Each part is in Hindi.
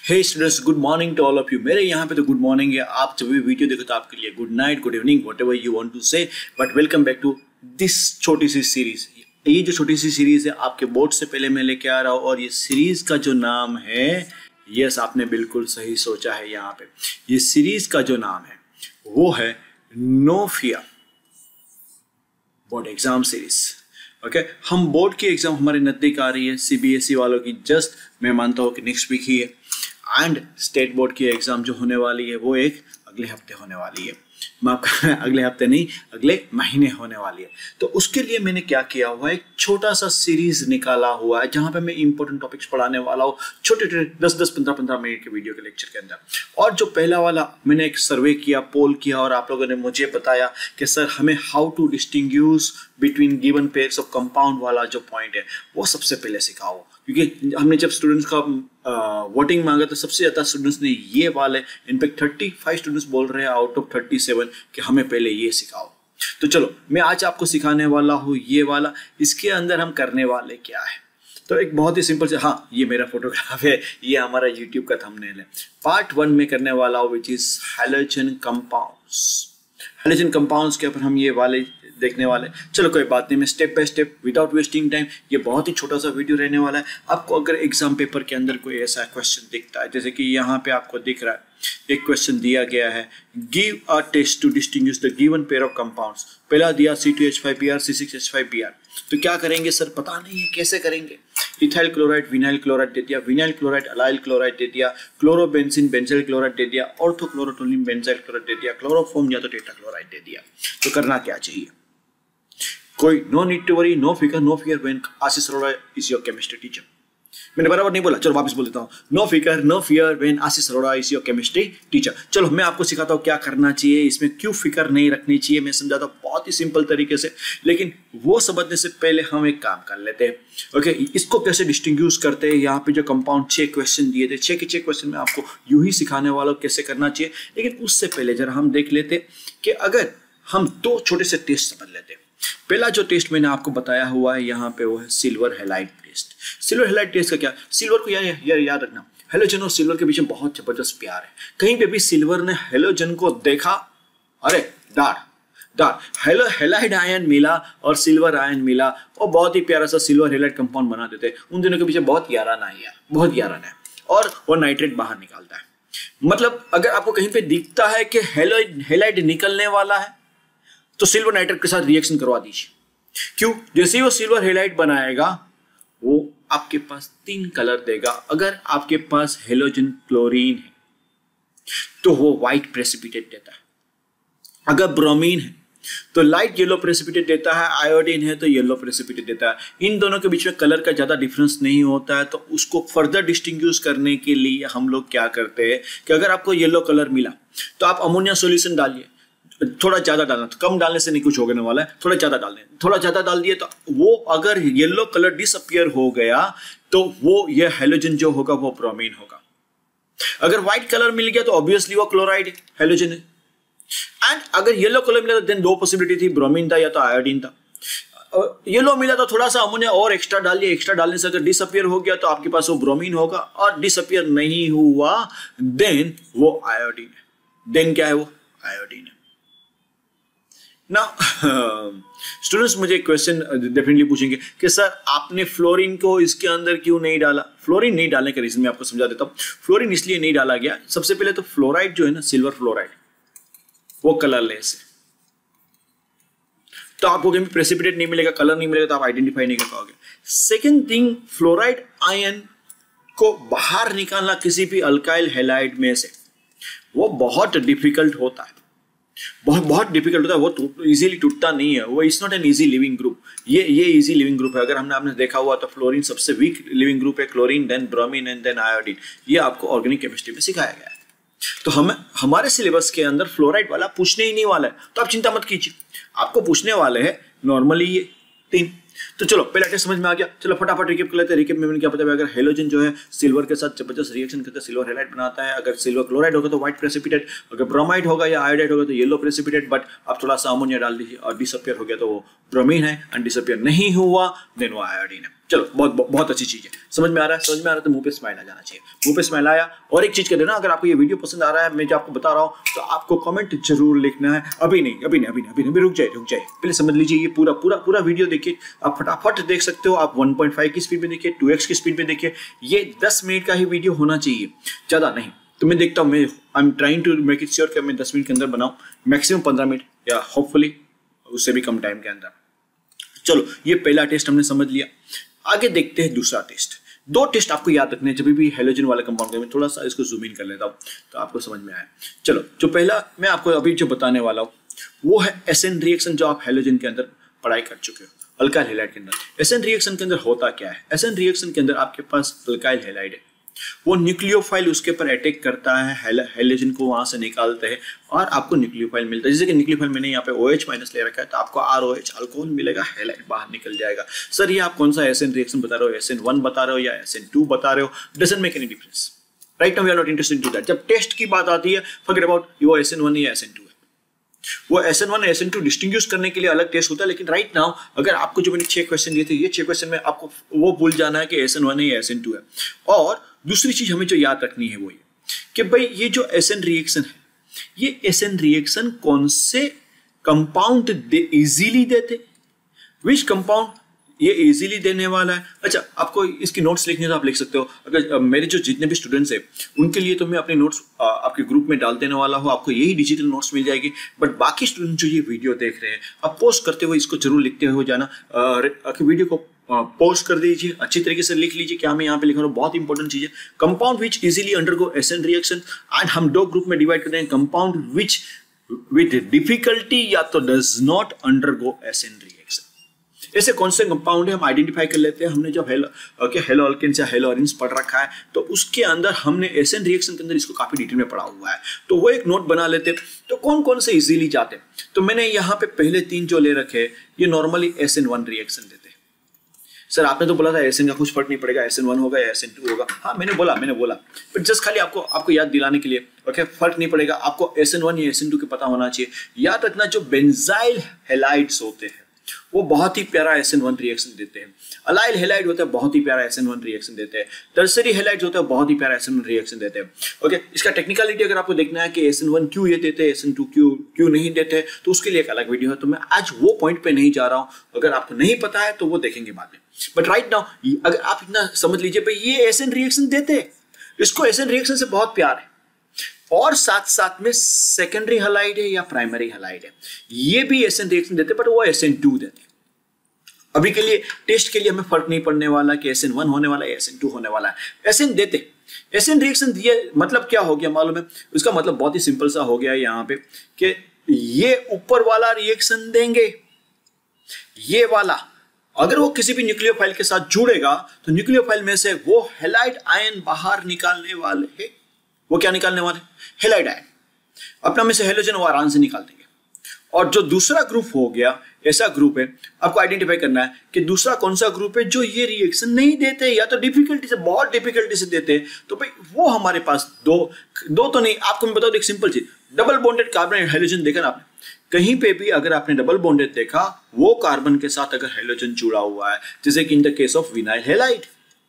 Hey students, good morning to all of you. मेरे यहाँ पे तो गुड मॉर्निंग है, आप जब भी वीडियो देखो तो आपके लिए good night, good evening, whatever you want to say. But welcome back to this छोटी सी सीरीज। ये जो छोटी सी सीरीज है आपके बोर्ड से पहले मैं लेके आ रहा हूँ, और ये सीरीज का जो नाम है, यस आपने बिल्कुल सही सोचा है। यहाँ पे ये सीरीज का जो नाम है वो है no fear board exam series. Okay, हम बोर्ड की एग्जाम हमारे नजदीक आ रही है, सीबीएसई वालों की जस्ट मैं मानता हूँ कि नेक्स्ट वीक ही है, एंड स्टेट बोर्ड की एग्जाम जो होने वाली है वो एक अगले हफ्ते होने वाली है। मैं आपका अगले हफ्ते नहीं, अगले महीने होने वाली है। तो उसके लिए मैंने क्या किया हुआ है, एक छोटा सा सीरीज निकाला हुआ है जहां पे मैं इंपॉर्टेंट टॉपिक्स पढ़ाने वाला हूँ, छोटे छोटे 10-10, 15-15 मिनट के वीडियो के लेक्चर के अंदर। और जो पहला वाला मैंने एक सर्वे किया, पोल किया, और आप लोगों ने मुझे बताया कि सर हमें how to distinguish between given pairs of compound वाला जो पॉइंट है वो सबसे पहले सिखाओ। क्योंकि हमने जब स्टूडेंट्स का वोटिंग मांगा तो सबसे ज़्यादा स्टूडेंट्स ने ये वाले, इनफैक्ट 35 स्टूडेंट्स बोल रहे हैं आउट ऑफ 37 कि हमें पहले ये सिखाओ। तो चलो मैं आज आपको सिखाने वाला हूँ ये वाला। इसके अंदर हम करने वाले क्या है, तो एक बहुत ही सिंपल से, हाँ ये मेरा फोटोग्राफ है, ये हमारा यूट्यूब का थंबनेल है। पार्ट 1 में करने वाला हूँ which is halogen compounds. Halogen compounds के ऊपर हम ये वाले देखने वाले। चलो कोई बात नहीं, मैं step by step without wasting time, ये बहुत ही छोटा सा वीडियो रहने वाला है। आपको अगर एग्जाम पेपर के अंदर कोई ऐसा क्वेश्चन दिखता है, जैसे कि यहाँ पे आपको दिख रहा है एक क्वेश्चन दिया गया है, give a test to distinguish the given pair of compounds. पहला दिया C2H5Br C6H5Br। तो क्या करेंगे सर, पता नहीं है कैसे करेंगे। इथाइल क्लोराइड विनाइल क्लोराइड दे दिया, विनाइल क्लोराइड अलाइल क्लोराइड दे दिया, क्लोरोबेंजीन बेंजाइल क्लोराइड दे दिया, ऑर्थोक्लोरोटोनिन बेंजाइल क्लोराइड दे दिया, क्लोरोफॉर्म या तो टेट्रा क्लोराइड दे दिया। तो करना क्या चाहिए, कोई no need to worry, no फिकर when Ashish Arora is your chemistry teacher. मैंने बराबर नहीं बोला, चलो वापस बोल देता हूँ, no fear when Ashish Arora is your chemistry teacher. चलो मैं आपको सिखाता हूँ क्या करना चाहिए, इसमें क्यों फिक्र नहीं रखनी चाहिए, मैं समझाता हूँ बहुत ही सिंपल तरीके से। लेकिन वो समझने से पहले हम एक काम कर लेते हैं। ओके, इसको कैसे डिस्टिंग्विश करते हैं। यहाँ पे जो कंपाउंड 6 क्वेश्चन दिए थे, 6 के 6 क्वेश्चन में आपको यूं ही सिखाने वाला हूँ कैसे करना चाहिए। लेकिन उससे पहले जरा हम देख लेते कि अगर हम 2 छोटे से टेस्ट समझ लेते हैं। पहला जो टेस्ट मैंने आपको बताया हुआ है यहाँ पे वो है silver halide test. Silver halide test का क्या, सिल्वर को याद रखना, हेलोजन और सिल्वर के बीच में बहुत जबरदस्त प्यार है। कहीं पे भी सिल्वर ने हेलोजन को देखा, अरे डार हैलाइड आयन मिला और सिल्वर आयन मिला, और बहुत ही प्यारा सा सिल्वर हैलाइड कंपाउंड बना देते हैं। उन दोनों के पीछे बहुत याराना है, और वो नाइट्रेट बाहर निकालता है। मतलब अगर आपको कहीं पे दिखता है कि हैलाइड निकलने वाला है तो सिल्वर नाइट्रेट के साथ रिएक्शन करवा दीजिए। क्यों, जैसे ही वो सिल्वर हैलाइड बनाएगा वो आपके पास 3 कलर देगा। अगर आपके पास हेलोजन क्लोरीन है तो वो व्हाइट प्रेसिपिटेट देता है, अगर ब्रोमीन है तो लाइट येलो प्रेसिपिटेट देता है, आयोडीन है तो येलो प्रेसिपिटेट देता है। इन दोनों के बीच में कलर का ज्यादा डिफरेंस नहीं होता है। तो उसको फर्दर डिस्टिंग्विश करने के लिए हम लोग क्या करते हैं कि अगर आपको येलो कलर मिला तो आप अमोनिया सॉल्यूशन डालिए, थोड़ा ज्यादा डालना, तो कम डालने से नहीं कुछ होने वाला है, थोड़ा ज्यादा डाल दिए तो वो अगर येलो कलर डिसअपियर हो गया तो वो ये हेलोजन जो होगा वो ब्रोमीन होगा। अगर व्हाइट कलर मिल गया तो ऑब्वियसली वो क्लोराइड है, हेलोजन है। एंड अगर येलो कलर मिला तो देन 2 पॉसिबिलिटी थी, ब्रोमीन था या तो आयोडीन था। येलो मिला तो थोड़ा सा अमोनिया और एक्स्ट्रा डालिए, एक्स्ट्रा डालने से अगर डिसअपियर हो गया तो आपके पास वो ब्रोमीन होगा, और डिसअपियर नहीं हुआ देन वो आयोडीन है। देन क्या है, वो आयोडीन है। नाउ स्टूडेंट्स मुझे क्वेश्चन डेफिनेटली पूछेंगे कि सर आपने फ्लोरीन को इसके अंदर क्यों नहीं डाला। फ्लोरीन नहीं डालने का रीजन मैं आपको समझा देता हूँ। फ्लोरीन इसलिए नहीं डाला गया, सबसे पहले तो फ्लोराइड जो है ना, सिल्वर फ्लोराइड, वो कलरलेस है, तो आपको कहीं प्रेसिपिटेट नहीं मिलेगा, कलर नहीं मिलेगा, तो आप आइडेंटिफाई नहीं कर पाओगे। सेकेंड थिंग, फ्लोराइड आयन को बाहर निकालना किसी भी अल्काइल हैलाइड में से वो बहुत डिफिकल्ट होता है, बहुत डिफिकल्ट होता है। वो इजीली टूटता नहीं है, वो it's not an easy leaving group. ये इजी लिविंग ग्रुप है। अगर आपने देखा हुआ तो फ्लोरीन सबसे वीक लिविंग ग्रुप है, chlorine then bromine and then iodine. ये आपको ऑर्गेनिक केमिस्ट्री में सिखाया गया है। तो हमारे सिलेबस के अंदर फ्लोराइड वाला पूछने ही नहीं वाला है, तो आप चिंता मत कीजिए, आपको पूछने वाले हैं नॉर्मली ये 3। तो चलो पहला टेस्ट समझ में आ गया। चलो फटाफट रिकेप कर लेते हैं। रिकेप में मैंने क्या बताया, अगर हेलोजन जो है सिल्वर के साथ जबरदस्त रिएक्शन करता है, सिल्वर हैलाइड बनाता है। अगर सिल्वर क्लोराइड होगा तो व्हाइट प्रेसिपिटेट, अगर ब्रोमाइड होगा या आयोडाइड होगा तो येलो प्रेसिपिटेट। बट आप थोड़ा सा अमोनिया डाल दीजिए और डिसअपियर हो गया तो वो ब्रोमीन है, एंड डिसअपियर नहीं हुआ देन वो आयोडीन है। चलो बहुत अच्छी चीज है, समझ में आ रहा है, समझ में आ रहा है तो मुंह पे स्माइल आ जाना चाहिए। मुंह पे स्माइल आया। और एक चीज कर देना, अगर आपको ये वीडियो पसंद आ रहा है, मैं जो आपको बता रहा हूँ, तो आपको कमेंट जरूर लिखना है। अभी नहीं, रुक जाए, पहले समझ लीजिए ये पूरा वीडियो देखिए, आप फटाफट देख सकते हो। आप 1.5 की स्पीड में देखिए, 2x की स्पीड में देखिए। ये 10 मिनट का ही वीडियो होना चाहिए, ज्यादा नहीं। तो मैं देखता हूँ, I am trying to make it sure कि मैं 10 मिनट के अंदर बनाऊं, मैक्सिमम 15 मिनट या होपफुली उससे भी कम टाइम के अंदर। चलो, ये पहला टेस्ट हमने समझ लिया। आगे देखते हैं दूसरा टेस्ट। 2 टेस्ट आपको याद रखने हैं जब भी हेलोजन वाला कंपाउंड में। थोड़ा सा इसको जूम इन कर लेता हूँ तो आपको समझ में आए। चलो, जो पहला मैं आपको अभी जो बताने वाला हूँ वो है एसएन रिएक्शन, जो आप हेलोजन के अंदर पढ़ाई कर चुके हो, अल्काइल हैलाइड के अंदर। एसएन रिएक्शन के अंदर होता क्या है? एसएन रिएक्शन के अंदर आपके पास अल्काइल हैलाइड है, वो न्यूक्लियोफाइल उसके ऊपर अटैक करता है, हेलोजन को वहां से निकालते हैं और आपको न्यूक्लियोफाइल मिलता है। जैसे कि न्यूक्लियोफाइल मैंने यहाँ पे OH- ले रखा है, तो आपको ROH अल्कोहल मिलेगा, हैलाइड बाहर निकल जाएगा। सर ये आप कौन सा एसएन रिएक्शन बता रहे हो, SN1 बता रहे हो या SN2 बता रहे हो, doesn't make any difference. Right now we are not interested to that. जब टेस्ट की बात आती है, फॉरगेट अबाउट वो SN1 या SN2 है। वो SN1 SN2 डिस्टिंग्विश करने के लिए अलग टेस्ट होता है। लेकिन राइट नाउ अगर आपको जो मैंने 6 क्वेश्चन दिए थे, ये 6 क्वेश्चन में आपको वो भूल जाना है कि SN1 है या SN2 है। और दूसरी चीज हमें जो याद रखनी है वो ये कि भाई ये जो एसएन रिएक्शन है, ये एसएन रिएक्शन कौन से कंपाउंड इजीली देते, विच कंपाउंड ये इजीली देने वाला है। अच्छा, आपको इसकी नोट्स लिखने तो आप लिख सकते हो। अगर मेरे जो जितने भी स्टूडेंट्स हैं उनके लिए तो मैं अपने नोट्स आपके ग्रुप में डाल देने वाला हूँ, आपको यही डिजिटल नोट्स मिल जाएगी। बट बाकी स्टूडेंट जो ये वीडियो देख रहे हैं, आप पोस्ट करते हुए इसको जरूर लिखते हुए जाना। वीडियो को पोस्ट कर दीजिए, अच्छी तरीके से लिख लीजिए क्या मैं यहाँ पे लिख रहा हूँ। बहुत इंपॉर्टेंट चीज है, compound which easily undergo SN reaction. And हम 2 ग्रुप में डिवाइड करते हैं, कंपाउंड विच विद डिफिकल्टी या तो does not undergo SN reaction. ऐसे कौन से कंपाउंड है हम आइडेंटिफाई कर लेते हैं। हमने जब हेलो अल्केन्स या हेलो अरेन्स पढ़ रखा है, तो उसके अंदर हमने एसएन रिएक्शन के अंदर इसको काफी डिटेल में पढ़ा हुआ है, तो वो एक नोट बना लेते। तो कौन कौन से इजीली जाते, तो मैंने यहाँ पे पहले 3 जो ले रखे, ये नॉर्मली SN1 रिएक्शन देते। सर आपने तो बोला था एसएन का कुछ फर्क नहीं पड़ेगा, SN1 होगा या SN2 होगा। हाँ मैंने बोला, बट जस्ट खाली आपको याद दिलाने के लिए, ओके, फर्क नहीं पड़ेगा, आपको SN1 या SN2 के पता होना चाहिए। याद रखना, जो बेंजाइल हैलाइड्स होते हैं वो बहुत ही प्यारा SN1 रिएक्शन देते हैं। अलाइल हैलाइड होता है, बहुत ही प्यारा SN1 रिएक्शन देते हैं। टर्सरी हैलाइड्स होता है, बहुत ही प्यारा SN1 रिएक्शन देते हैं। ओके, इसका टेक्निकलिटी अगर आपको देखना है कि SN1 क्यों ये देते हैं, SN2 क्यों नहीं देते, तो उसके लिए एक अलग वीडियो है, तो मैं आज वो पॉइंट पे नहीं जा रहा हूं। अगर आपको नहीं पता है तो वो देखेंगे बाद में। बट राइट नाउ अगर आप इतना समझ लीजिए भाई ये SN रिएक्शन देते हैं, इसको SN रिएक्शन से बहुत प्यार है। और साथ साथ में सेकेंडरी हैलाइड है या प्राइमरी हैलाइड है, ये भी SN रिएक्शन देते, बट वो SN2 देते। अभी के लिए टेस्ट के लिए हमें फर्क नहीं पड़ने वाला कि SN1 होने वाला है, SN2 होने वाला है। SN देते, SN रिएक्शन दिए, मतलब क्या हो गया मालूम है? उसका मतलब बहुत ही सिंपल सा हो गया यहाँ पे कि ये ऊपर वाला रिएक्शन देंगे, ये वाला अगर वो किसी भी न्यूक्लियोफाइल के साथ जुड़ेगा तो न्यूक्लियोफाइल में से वो हैलाइड आयन बाहर निकालने वाले हैं। वो क्या निकालने वाले? Halide ion. अपना में से हेलोजन वो आराम से निकाल देंगे। और जो दूसरा ग्रुप हो गया, ऐसा ग्रुप है, आपको आइडेंटिफाई करना है कि दूसरा कौन सा ग्रुप है जो ये रिएक्शन नहीं देते या तो डिफिकल्टी से, बहुत डिफिकल्टी से देते हैं। तो भाई वो हमारे पास दो तो नहीं, आपको मैं बताऊं एक सिंपल चीज, double bonded carbon and halogen देखा ना आपने? कहीं पे भी अगर आपने डबल बॉन्डेड देखा, वो कार्बन के साथ अगर हेलोजन जुड़ा हुआ है, जैसे कि in the case of vinyl halide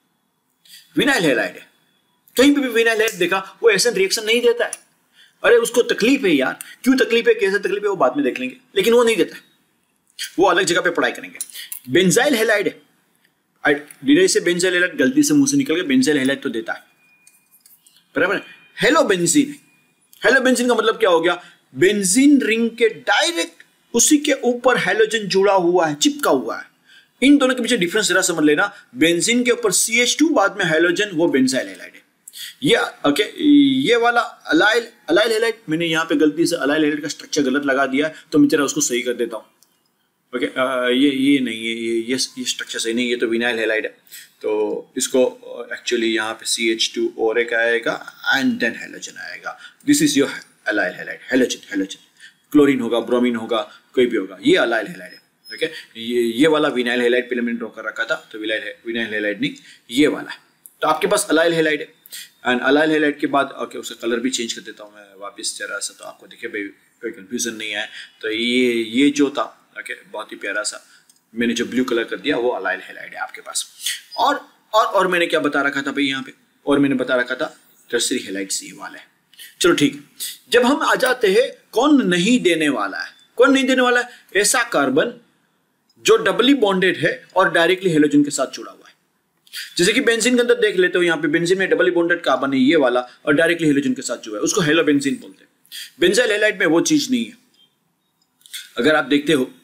है, कहीं पे भी विनाइल हैलाइड देखा, वो एसएन रिएक्शन नहीं देता है। अरे उसको तकलीफ है यार, क्यों तकलीफ है, कैसे तकलीफ है, वो बाद में देख लेंगे, लेकिन वो नहीं देता, वो अलग जगह पे पढ़ाई करेंगे। बेंजाइल हैलाइड है, डिडे से बेंजाइल हैलाइड गलती से मुंह से निकल गया, बेंजाइल हैलाइड तो देता है, बराबर। हेलो बेंजीन का मतलब क्या हो गया? बेंजीन रिंग के डायरेक्ट उसी के ऊपर हेलोजन जुड़ा हुआ है, चिपका हुआ है। इन दोनों के पीछे डिफरेंस जरा समझ लेना, बेंजीन के ऊपर CH2 बाद में हेलोजन, वो बेंजाइल हैलाइड है। ये ओके, ये वाला अलाइल हैलाइड, मैंने यहाँ पे गलती से अलाइल हैलाइड का स्ट्रक्चर गलत लगा दिया है, तो मैं जरा उसको सही कर देता हूँ। ओके, ये नहीं है, ये स्ट्रक्चर सही नहीं, ये तो विनाइल हैलाइड है, तो इसको एक्चुअली यहाँ पे CH2 और एक आएगा एंड देन हेलोजन आएगा। This is your allyl halide, halogen, chlorine होगा, ब्रोमीन होगा, कोई भी होगा, ये अलाइल हैलाइड है। ओके, ये वाला विनाइल हैलाइड पहले मैंने ड्रॉ कर रखा था, तो विनाइल हैलाइड नहीं, ये वाला है। तो आपके पास अलाइल हैलाइड है, एंड अलाइल हैलाइड के बाद ओके, उसका कलर भी चेंज कर देता हूँ मैं वापस जरा सा, तो आपको दिखे भाई कोई कंफ्यूजन नहीं है। तो ये जो था ओके, बहुत ही प्यारा सा मैंने जो ब्लू कलर कर दिया वो अलाइल हैलाइड है आपके पास। और मैंने क्या बता रखा था भाई यहाँ पे, और मैंने बता रखा था टर्सरी हैलाइड्स ये वाला है। चलो ठीक है, जब हम आ जाते हैं कौन नहीं देने वाला है, कौन नहीं देने वाला है, ऐसा कार्बन जो डबली बॉन्डेड है और डायरेक्टली हेलोजन के साथ जुड़ा हुआ है। जैसे कि बेंजीन के अंदर देख लेते हो, यहाँ पे बेंजीन में डबली बॉन्डेड कार्बन है ये वाला और डायरेक्टली हेलोजन के साथ जुड़ा है, उसको हेलोबेंजीन बोलते हैं। बेंजाइल हैलाइड में वो चीज नहीं है। अगर आप देखते हो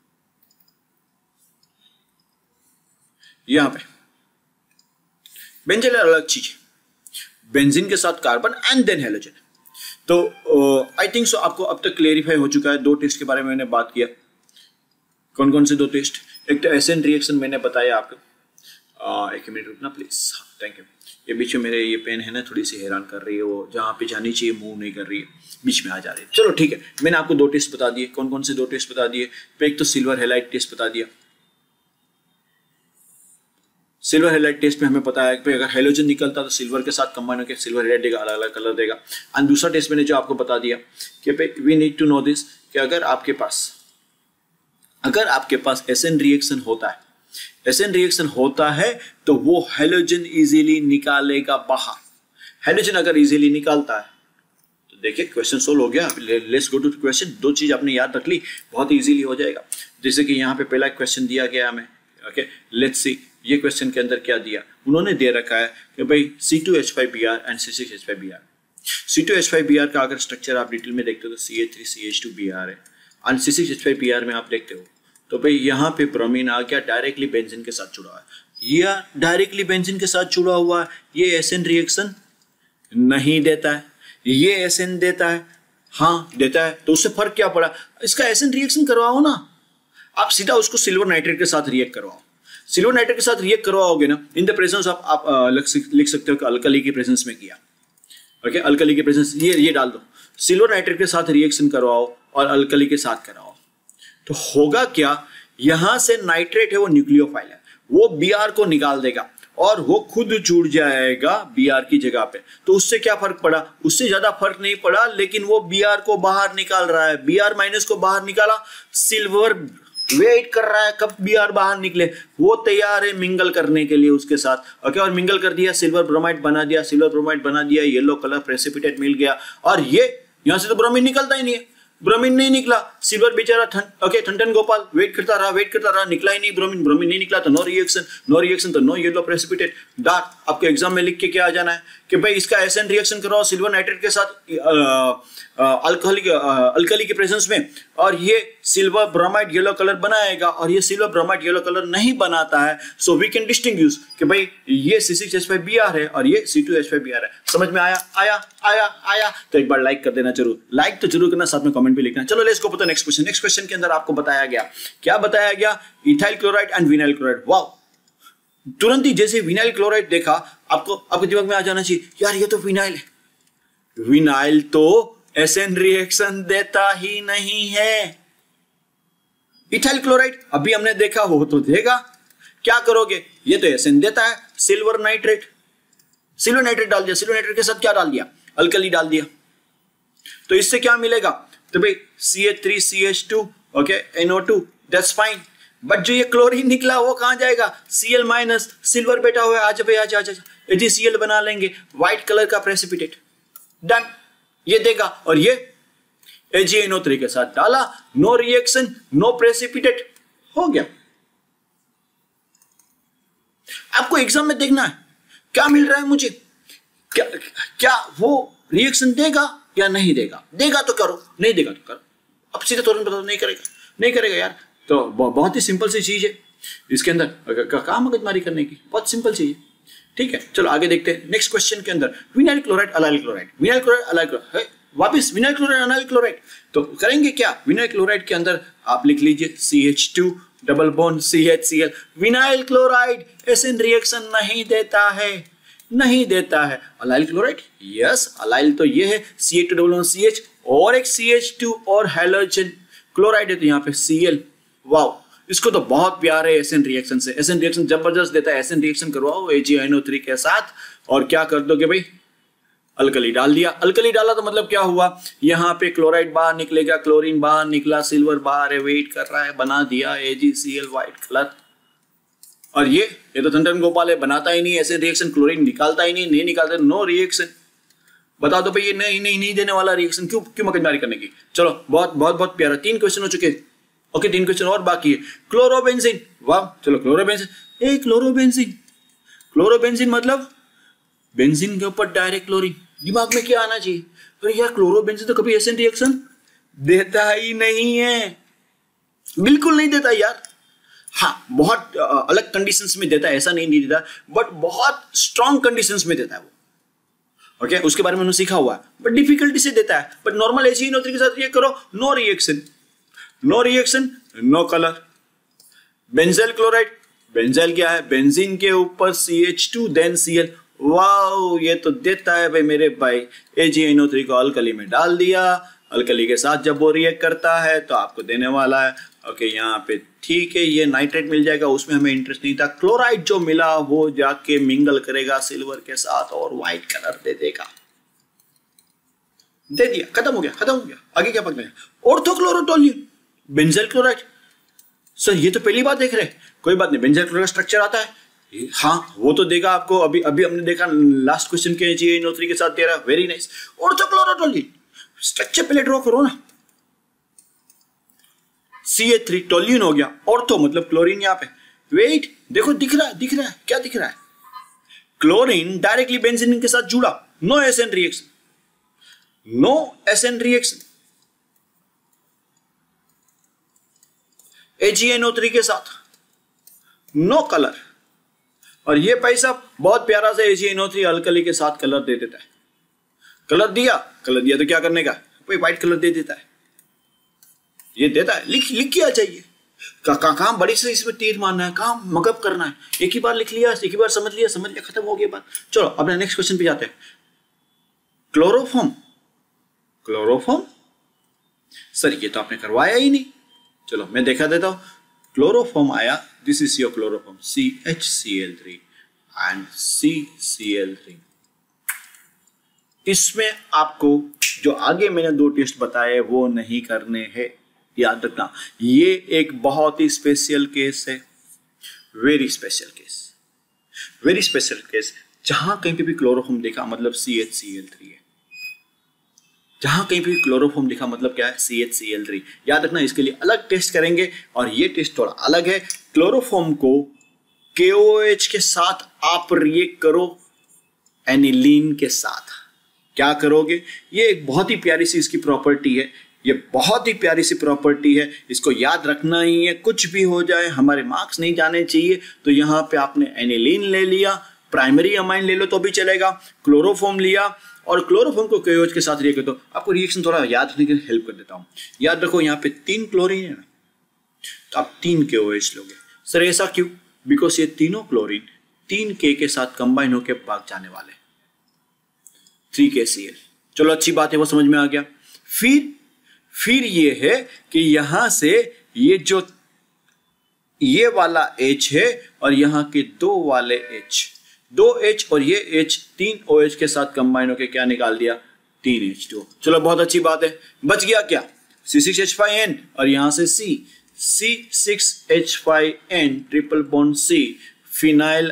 यहां पे बेंजाइल अलग चीज है, बेंजीन के साथ कार्बन एंड देन हेलोजन। तो आई थिंक सो आपको अब तक क्लेरिफाई हो चुका है। 2 टेस्ट के बारे में मैंने बात किया। कौन कौन से 2 टेस्ट? एक तो एसएन रिएक्शन मैंने बताया आपको। एक मिनट रुकना प्लीज, थैंक यू। ये बीच में मेरे ये पेन है ना, थोड़ी सी हैरान कर रही है, वो जहाँ पे जानी चाहिए मूव नहीं कर रही है, बीच में आ जा रही है। चलो ठीक है, मैंने आपको 2 टेस्ट बता दिए। कौन कौन से 2 टेस्ट बता दिए? एक तो सिल्वर हैलाइड टेस्ट बता दिया। सिल्वर हैलाइड टेस्ट में हमें पता है कि अगर हेलोजन निकलता तो सिल्वर के साथ कंबाइन होकर सिल्वर हैलाइड देगा, अलग अलग कलर देगा। एंड दूसरा टेस्ट मैंने जो आपको बता दिया कि we need to know this कि अगर आपके पास एसएन रिएक्शन होता है, एसएन रिएक्शन होता है तो वो हेलोजन इजीली निकालेगा बाहर। हेलोजन अगर इजीली निकालता है तो देखिए क्वेश्चन सोल्व हो गया। Let's go to question. 2 चीज आपने याद रख ली, बहुत इजीली हो जाएगा। जैसे कि यहाँ पे पहला क्वेश्चन दिया गया हमें, ओके लेट्स सी ये क्वेश्चन के अंदर क्या दिया। उन्होंने दे रखा है कि भाई C2H5Br एंड C6H5Br। C2H5Br का अगर स्ट्रक्चर आप डिटेल में देखते हो तो CH3CH2Br है, एंड C6H5Br में आप देखते हो तो भाई यहाँ पे ब्रोमीन आ गया, डायरेक्टली बेंजीन के साथ जुड़ा हुआ है। ये डायरेक्टली बेंजीन के साथ जुड़ा हुआ है, ये एसएन रिएक्शन नहीं देता है, ये एसएन देता है, हाँ देता है। तो उससे फर्क क्या पड़ा? इसका एसएन रिएक्शन करवाओ ना, आप सीधा उसको सिल्वर नाइट्रेट के साथ रिएक्ट करवाओ। सिल्वर नाइट्रेट के साथ रिएक्ट करवाओगे ना, इन द प्रेजेंस ऑफ आप लिख सकते हो कि अल्कली की प्रेजेंस में किया। ओके अल्कली की प्रेजेंस, ये डाल दो, सिल्वर नाइट्रेट के साथ रिएक्शन करवाओ और अल्कली के साथ कराओ, तो होगा क्या? यहां से नाइट्रेट है वो न्यूक्लियोफाइल है, वो Br को निकाल देगा और वो खुद जुड़ जाएगा Br की जगह पे। तो उससे क्या फर्क पड़ा? उससे ज्यादा फर्क नहीं पड़ा, लेकिन वो Br को बाहर निकाल रहा है। Br माइनस को बाहर निकाला, सिल्वर वेट कर रहा है कब Br बाहर निकले, वो तैयार है मिंगल करने के लिए उसके साथ। ओके और मिंगल कर दिया, सिल्वर ब्रोमाइड बना दिया, सिल्वर ब्रोमाइड बना दिया, येलो कलर प्रेसिपिटेट मिल गया। और ये यहां से तो ब्रोमीन निकलता ही नहीं है, ब्रोमीन नहीं निकला, सिल्वर बेचारा ठंडन गोपाल वेट करता रहा, निकला ही नहीं ब्रोमीन नहीं निकला, तो नो रिएक्शन तो नो येलो प्रेसिपिटेट। डार्क आपके एग्जाम में लिख के क्या आ जाना है कि भाई इसका एसएन रिएक्शन कराओ सिल्वर नाइट्रेट के साथ अल्कली के प्रेजेंस में, और ये सिल्वर ब्रोमाइड येलो कलर बनाएगा और ये सिल्वर ब्रोमाइड येलो कलर नहीं बनाता है। सो वी कैन डिस्टिंग्विश कि भाई ये C6H5Br है और ये C2H5Br है। समझ में आया? तो एक बार लाइक कर देना, जरूर लाइक तो जरूर करना, साथ में कमेंट भी लिखना। चलो let's go next question. Next question के अंदर आपको बताया गया, क्या बताया गया? Ethyl chloride and vinyl chloride. Wow, तुरंत ही जैसे विनाइल क्लोराइड देखा आपके दिमाग में आ जाना चाहिए यार ये तो विनाइल है। विनाइल तो एसएन रिएक्शन देता ही नहीं है। इथाइल क्लोराइड अभी हमने देखा हो तो देगा, क्या करोगे? ये तो एसएन देता है, सिल्वर नाइट्रेट डाल दिया, सिल्वर नाइट्रेट के साथ क्या डाल दिया? अल्कली डाल दिया। तो इससे क्या मिलेगा? तो भाई CH3CH2 okay NO2 that's fine, but जो ये क्लोरीन निकला वो कहां जाएगा? Cl माइनस, सिल्वर बैठा हुआ है, आजा भाई आजा, AgCl बना लेंगे, व्हाइट कलर का प्रेसिपिटेट, डन, ये देगा। और ये AgNO3 के साथ डाला, नो रिएक्शन नो प्रेसिपिटेट, हो गया। आपको एग्जाम में देखना है क्या मिल रहा है मुझे, क्या वो रिएक्शन देगा या नहीं देगा? देगा तो करो, नहीं देगा तो करो। अब सीधे तुरंत बता दो नहीं करेगा यार। तो बहुत ही सिंपल सी चीज है इसके अंदर, कहाँ मगजमारी करने की, बहुत सिंपल चीज है। ठीक है चलो आगे देखते हैं। नेक्स्ट क्वेश्चन के अंदर vinyl chloride allyl chloride, vinyl chloride allyl chloride, वापस विनाइल क्लोराइड अलाइल क्लोराइड। तो करेंगे क्या? विनाइल क्लोराइड के अंदर आप लिख लीजिए CH2 double bond CHCl। Vinyl chloride acid reaction नहीं देता है। अलाइल क्लोराइड, यस अलाइल तो ये है, CH2 डबल बॉन्ड CH और एक CH2 और हैलोजन क्लोराइड है तो यहाँ पे Cl। वाओ, इसको तो बहुत प्यार है एसएन रिएक्शन से। एसएन रिएक्शन जबरदस्त देता है। एसएन रिएक्शन करवाओ AgNO3 के साथ और क्या कर दोगे भाई? अल्कली डाल दिया। अल्कली डाला तो मतलब क्या हुआ, यहाँ पे क्लोराइड बाहर निकलेगा, क्लोरीन बाहर निकला, सिल्वर बाहर है, वेट कर रहा है, बना दिया AgCl व्हाइट कलर। और ये तो टंटन गोपाल है, बनाता ही नहीं ऐसे रिएक्शन, क्लोरीन निकालता ही नहीं निकालता, नो रिएक्शन। बता दो भाई ये नहीं देने वाला रिएक्शन, क्यों मगजमारी करने की। चलो बहुत प्यारा, 3 क्वेश्चन हो चुके। ओके 3 क्वेश्चन और बाकी है। क्लोरोबेंजीन, वाह चलो क्लोरोबेंजीन, क्लोरोबेंजीन मतलब बेंजीन के ऊपर डायरेक्ट क्लोरीन। दिमाग में क्या आना चाहिए, तो यार क्लोरोबेंजीन तो कभी एसिड रिएक्शन देता ही नहीं है, बिल्कुल नहीं देता यार। हाँ बहुत अलग कंडीशंस में देता है, ऐसा नहीं देता, बट बहुत स्ट्रॉन्ग कंडीशंस में देता है वो। ओके उसके बारे में उन्होंने सीखा हुआ है, बट डिफिकल्टी से देता है। बट नॉर्मल HNO3 के साथ ये करो, no reaction, no colour. Benzyl chloride, benzyl क्या है, बेंजीन के ऊपर CH2 देन Cl, वाओ ये तो देता है भाई मेरे भाई। AgNO3 को अल्कली में डाल दिया, अल्कली के साथ जब वो रिएक्ट करता है तो आपको देने वाला है। ओके यहाँ पे ठीक है, ये नाइट्रेट मिल जाएगा, उसमें हमें इंटरेस्ट नहीं था। क्लोराइड जो मिला वो जाके मिंगल करेगा सिल्वर के साथ और व्हाइट कलर दे देगा। दे दिया, खत्म हो गया। आगे क्या पकड़ना है, ऑर्थोक्लोरोटोल्यून, बेंजाइल क्लोराइड। सर ये तो पहली बार देख रहे हैं, कोई बात नहीं, बेंजाइल क्लोराइड स्ट्रक्चर आता है, हाँ वो तो देगा आपको। अभी हमने देखा लास्ट क्वेश्चन के AgNO3 के साथ दे रहा है, वेरी नाइस। ऑर्थोक्लोरोटोल्यून स्ट्रक्चर पहले ड्रॉ करो ना। CH3 टोल्यून हो गया, ऑर्थो मतलब क्लोरीन। यहाँ पे वेट देखो, दिख रहा है क्या दिख रहा है, क्लोरीन डायरेक्टली बेंजीन के साथ जुड़ा, नो SN रिएक्शन। AgNO3 के साथ नो कलर। और ये पैसा बहुत प्यारा से AgNO3 अल्कली के साथ कलर दे देता है। कलर दिया तो क्या करने का, कोई व्हाइट कलर दे देता है, ये देता है। लिख किया चाहिए, काम बड़ी से इसमें तीर मारना है, काम मगब करना है। एक ही बार लिख लिया, एक ही बार समझ लिया, खत्म हो गया बात। चलो अपने नेक्स्ट क्वेश्चन पे जाते हैं। क्लोरोफॉर्म सर ये तो आपने करवाया ही नहीं, चलो मैं देखा देता हूं। क्लोरोफॉर्म आया, this is your chloroform, CHCl3 and CCl3। इसमें आपको जो आगे मैंने 2 टेस्ट बताए वो नहीं करने हैं, याद रखना। ये एक बहुत ही स्पेशल केस है, वेरी स्पेशल केस। जहां कहीं पे भी क्लोरोफॉर्म देखा मतलब CHCl3 है, जहां कहीं पे क्लोरोफॉर्म लिखा मतलब क्या है, CHCl3। याद रखना, इसके लिए अलग टेस्ट करेंगे और ये टेस्ट थोड़ा अलग है। क्लोरोफॉर्म को KOH के साथ आप रिएक्ट करो एनिलीन के साथ। क्या करोगे, ये एक बहुत ही प्यारी सी इसकी प्रॉपर्टी है, इसको याद रखना ही है। कुछ भी हो जाए, हमारे मार्क्स नहीं जाने चाहिए। तो यहाँ पे आपने एनिलीन ले लिया, प्राइमरी अमाइन ले लो तो भी चलेगा, क्लोरोफॉर्म लिया और क्लोरोफॉर्म को KOH के साथ रिएक्ट कर दो। आपको रिएक्शन थोड़ा याद रखने के लिए हेल्प कर देता हूं। याद रखो यहाँ पे 3 क्लोरीन है ना, तो आप 3 KOH लोगे। सर ऐसा क्यों, बिकॉज ये तीनों क्लोरीन 3K के साथ कंबाइन होकर भाग जाने वाले, 3KCl। चलो अच्छी बात है, वो समझ में आ गया। फिर ये है कि यहां से ये वाला H है और यहाँ के 2 वाले दो H और ये H 3 OH के साथ कंबाइन होकर क्या निकाल दिया, 3H2। चलो बहुत अच्छी बात है। बच गया क्या, C6H5N और यहां से C6H5N triple bond C, phenyl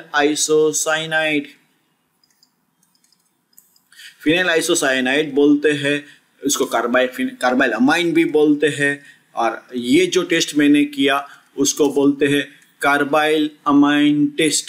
isocyanide बोलते हैं इसको, कार्बाइल अमाइन भी बोलते हैं। और ये जो टेस्ट मैंने किया उसको बोलते हैं कार्बाइल अमाइन टेस्ट।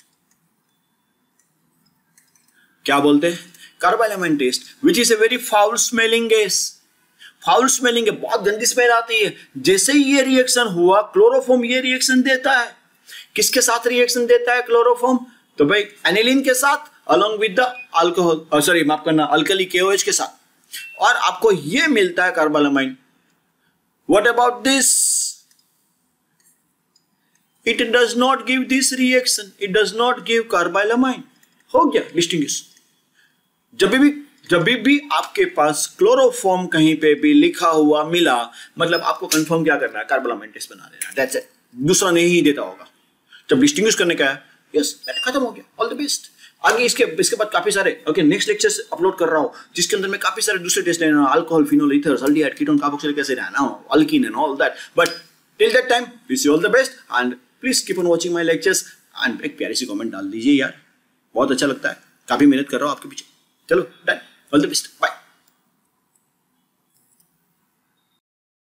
क्या बोलते हैं, carbylamine test, which is a very foul smelling gas. बहुत गंदी स्मेल आती है। जैसे ही ये रिएक्शन हुआ, क्लोरोफॉर्म ये रिएक्शन देता है। किसके साथ रिएक्शन देता है क्लोरोफॉर्म, तो भाई एनिलीन के साथ along with the alcohol, sorry माफ करना, अल्कली KOH के साथ, और आपको ये मिलता है carbylamine. What about this, it does not give this reaction, it does not give carbylamine. हो गया डिस्टिंग्विश। जब भी आपके पास क्लोरोफॉर्म कहीं पे भी लिखा हुआ मिला, मतलब आपको कंफर्म क्या करना है, कार्बाइल अमाइन टेस्ट बना देना, दैट्स इट। दूसरा नहीं ही देता होगा। जब डिस्टिंग्विश करने का है यस खत्म हो गया, ऑल द बेस्ट। आगे इसके बाद काफी सारे नेक्स्ट लेक्चर्स अपलोड कर रहा हूँ जिसके अंदर मैं काफी सारे दूसरे टेस्ट ले रहा हूँ, alcohol, phenol, ethers, aldehyde, ketone, carboxylic acid, alkene and all that. But till that time wish you all the best and please keep on watching my lectures and एक प्यारी सी कमेंट डाल दीजिए यार, बहुत अच्छा लगता है, काफी मेहनत कर रहा हूँ आपके पीछे। चलो done, all the best, bye.